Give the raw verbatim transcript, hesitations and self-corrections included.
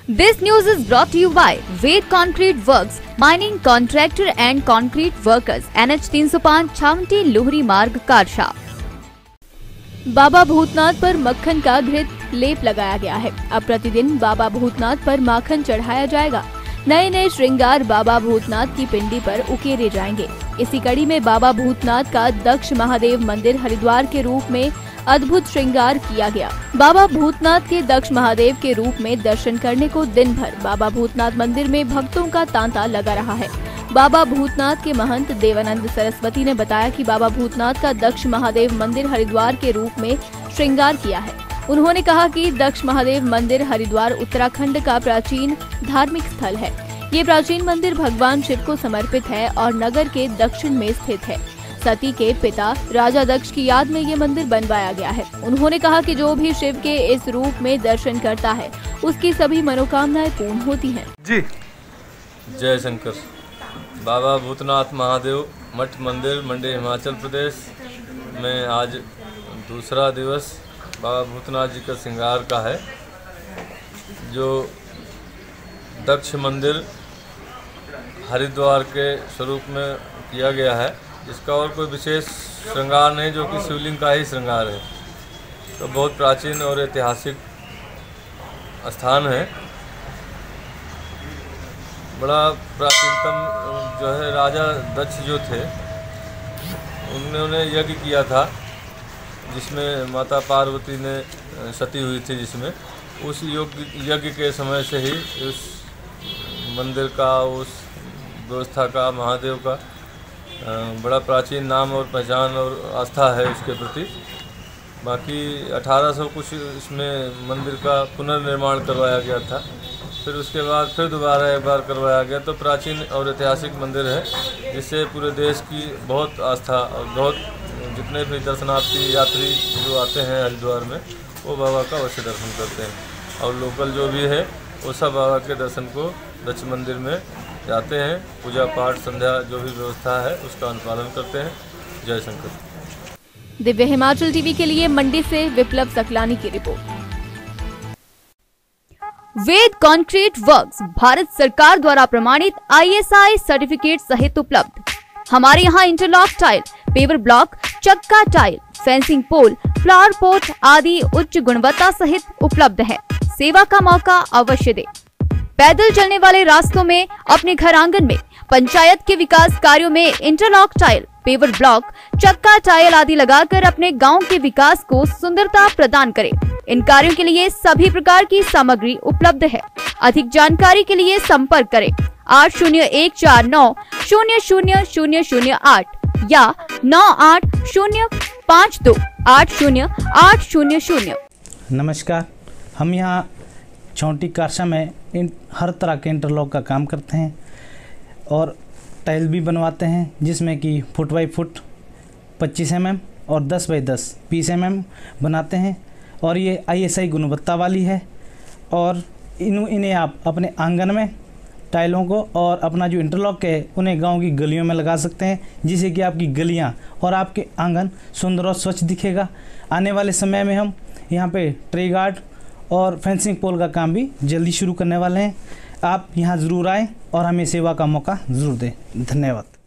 This news is brought to you by Ved Concrete Works, mining contractor and concrete workers, N H तीन सौ पाँच छावनी लोहरी मार्ग कारशा। बाबा भूतनाथ पर मक्खन का घृत लेप लगाया गया है। अब प्रतिदिन बाबा भूतनाथ पर माखन चढ़ाया जाएगा। नए नए श्रृंगार बाबा भूतनाथ की पिंडी पर उकेरे जाएंगे। इसी कड़ी में बाबा भूतनाथ का दक्ष महादेव मंदिर हरिद्वार के रूप में अद्भुत श्रृंगार किया गया। बाबा भूतनाथ के दक्ष महादेव के रूप में दर्शन करने को दिन भर बाबा भूतनाथ मंदिर में भक्तों का तांता लगा रहा है। बाबा भूतनाथ के महंत देवानंद सरस्वती ने बताया कि बाबा भूतनाथ का दक्ष महादेव मंदिर हरिद्वार के रूप में श्रृंगार किया है। उन्होंने कहा कि दक्ष महादेव मंदिर हरिद्वार उत्तराखंड का प्राचीन धार्मिक स्थल है। ये प्राचीन मंदिर भगवान शिव को समर्पित है और नगर के दक्षिण में स्थित है। सती के पिता राजा दक्ष की याद में ये मंदिर बनवाया गया है। उन्होंने कहा कि जो भी शिव के इस रूप में दर्शन करता है उसकी सभी मनोकामनाएं पूर्ण होती हैं। जी जय शंकर। बाबा भूतनाथ महादेव मठ मंदिर मंडी हिमाचल प्रदेश में आज दूसरा दिवस बाबा भूतनाथ जी का श्रृंगार का है। जो दक्ष मंदिर हरिद्वार के स्वरूप में किया गया है, इसका और कोई विशेष श्रृंगार नहीं, जो कि शिवलिंग का ही श्रृंगार है। तो बहुत प्राचीन और ऐतिहासिक स्थान है। बड़ा प्राचीनतम जो है राजा दक्ष जो थे, उन्होंने यज्ञ किया था जिसमें माता पार्वती ने सती हुई थी, जिसमें उस यज्ञ के समय से ही उस मंदिर का, उस व्यवस्था का, महादेव का बड़ा प्राचीन नाम और पहचान और आस्था है उसके प्रति। बाकी अठारह सौ कुछ इसमें मंदिर का पुनर्निर्माण करवाया गया था। फिर उसके बाद फिर दोबारा एक बार करवाया गया। तो प्राचीन और ऐतिहासिक मंदिर है, जिससे पूरे देश की बहुत आस्था और बहुत जितने भी दर्शनार्थी यात्री जो आते हैं हरिद्वार में, वो बाबा का अवश्य दर्शन करते हैं। और लोकल जो भी है वो सब बाबा के दर्शन को दक्ष मंदिर में जाते हैं। पूजा पाठ संध्या जो भी व्यवस्था है उसका अनुपालन करते हैं। जय शंकर। दिव्य हिमाचल टीवी के लिए मंडी से विप्लव सकलानी की report. Ved concrete works Bharat सरकार द्वारा प्रमाणित आई एस आई सर्टिफिकेट सहित उपलब्ध। हमारे यहाँ इंटरलॉक टाइल, पेवर ब्लॉक, चक्का tile, fencing pole, flower pot आदि उच्च गुणवत्ता सहित उपलब्ध है। सेवा का मौका अवश्य दे। पैदल चलने वाले रास्तों में, अपने घर आंगन में, पंचायत के विकास कार्यों में इंटरलॉक टाइल, पेवर ब्लॉक, चक्का टाइल आदि लगाकर अपने गांव के विकास को सुंदरता प्रदान करें। इन कार्यों के लिए सभी प्रकार की सामग्री उपलब्ध है। अधिक जानकारी के लिए संपर्क करें आठ शून्य एक चार नौ शून्य शून्य शून्य शून्य आठ या नौ आठ शून्य पाँच दो आठ शून्य आठ शून्य शून्य। नमस्कार, हम यहाँ छोटी कारशा में इन हर तरह के इंटरलॉक का काम करते हैं और टाइल भी बनवाते हैं, जिसमें कि फुट बाई फुट पच्चीस एम एम और दस बाई दस बीस एम एम बनाते हैं। और ये आई एस आई गुणवत्ता वाली है। और इन इन्हें आप अपने आंगन में टाइलों को और अपना जो इंटरलॉक है उन्हें गांव की गलियों में लगा सकते हैं, जिससे कि आपकी गलियां और आपके आंगन सुंदर और स्वच्छ दिखेगा। आने वाले समय में हम यहाँ पे ट्री गार्ड और फेंसिंग पोल का काम भी जल्दी शुरू करने वाले हैं। आप यहाँ ज़रूर आएँ और हमें सेवा का मौका ज़रूर दें। धन्यवाद।